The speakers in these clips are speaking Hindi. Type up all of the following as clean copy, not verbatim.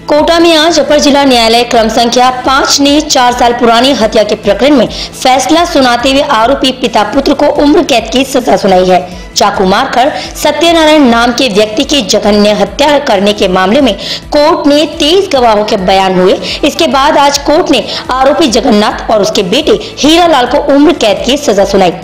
कोटा में आज अपर जिला न्यायालय क्रम संख्या 5 ने 4 साल पुरानी हत्या के प्रकरण में फैसला सुनाते हुए आरोपी पिता पुत्र को उम्र कैद की सजा सुनाई है। चाकू मारकर सत्यनारायण नाम के व्यक्ति की जघन्य हत्या करने के मामले में कोर्ट ने 23 गवाहों के बयान हुए। इसके बाद आज कोर्ट ने आरोपी जगन्नाथ और उसके बेटे हीरालाल को उम्र कैद की सजा सुनाई।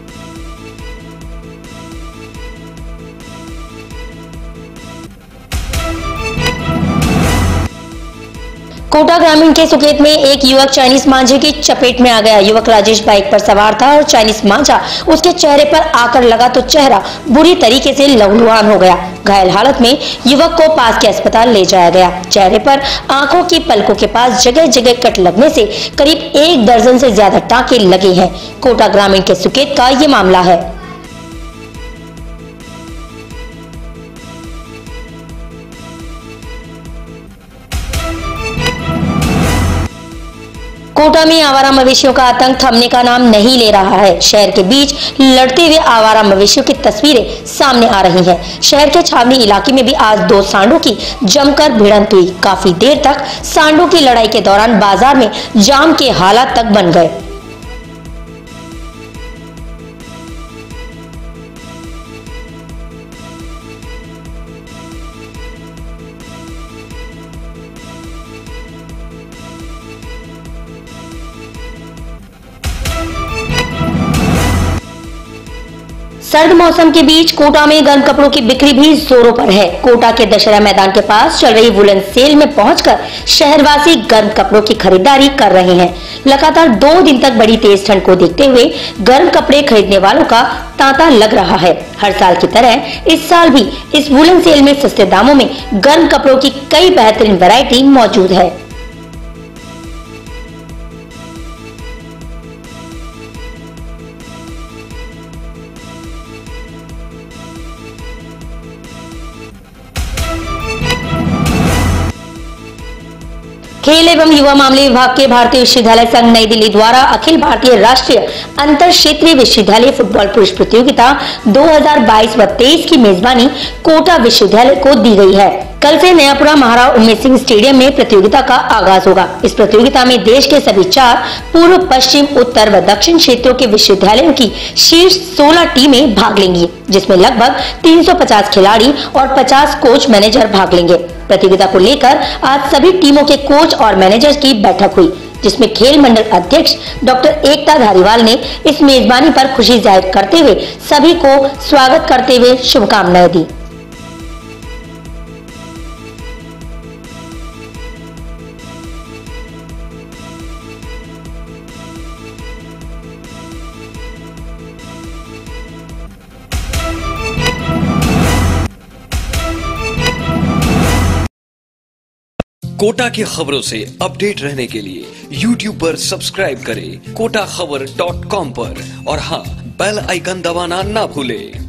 कोटा ग्रामीण के सुकेत में एक युवक चाइनीज मांझे की चपेट में आ गया। युवक राजेश बाइक पर सवार था और चाइनीज मांझा उसके चेहरे पर आकर लगा तो चेहरा बुरी तरीके से लहूलुहान हो गया। घायल हालत में युवक को पास के अस्पताल ले जाया गया। चेहरे पर आंखों की पलकों के पास जगह जगह कट लगने से करीब 1 दर्जन से ज्यादा टांके लगे हैं। कोटा ग्रामीण के सुकेत का ये मामला है। कोटा में आवारा मवेशियों का आतंक थमने का नाम नहीं ले रहा है। शहर के बीच लड़ते हुए आवारा मवेशियों की तस्वीरें सामने आ रही हैं। शहर के छावनी इलाके में भी आज 2 सांडों की जमकर भिड़ंत हुई। काफी देर तक सांडों की लड़ाई के दौरान बाजार में जाम के हालात तक बन गए। सर्द मौसम के बीच कोटा में गर्म कपड़ों की बिक्री भी जोरों पर है। कोटा के दशहरा मैदान के पास चल रही वुलन सेल में पहुंचकर शहरवासी गर्म कपड़ों की खरीदारी कर रहे हैं। लगातार 2 दिन तक बड़ी तेज ठंड को देखते हुए गर्म कपड़े खरीदने वालों का तांता लग रहा है। हर साल की तरह इस साल भी इस वुलन सेल में सस्ते दामों में गर्म कपड़ों की कई बेहतरीन वैरायटी मौजूद है। खेल एवं युवा मामले विभाग के भारतीय विश्वविद्यालय संघ नई दिल्ली द्वारा अखिल भारतीय राष्ट्रीय अंतर क्षेत्रीय विश्वविद्यालय फुटबॉल पुरुष प्रतियोगिता 2022 व 23 की मेजबानी कोटा विश्वविद्यालय को दी गई है। कल से नयापुरा महाराव उम्मेद सिंह स्टेडियम में प्रतियोगिता का आगाज होगा। इस प्रतियोगिता में देश के सभी 4 पूर्व, पश्चिम, उत्तर व दक्षिण क्षेत्रों के विश्वविद्यालयों की शीर्ष 16 टीमें भाग लेंगी, जिसमें लगभग 350 खिलाड़ी और 50 कोच मैनेजर भाग लेंगे। प्रतियोगिता को लेकर आज सभी टीमों के कोच और मैनेजर्स की बैठक हुई, जिसमें खेल मंडल अध्यक्ष डॉक्टर एकता धारीवाल ने इस मेजबानी पर खुशी जाहिर करते हुए सभी को स्वागत करते हुए शुभकामनाएं दी। कोटा की खबरों से अपडेट रहने के लिए YouTube पर सब्सक्राइब करें kotakhbar.com पर और हाँ, बेल आइकन दबाना ना भूलें।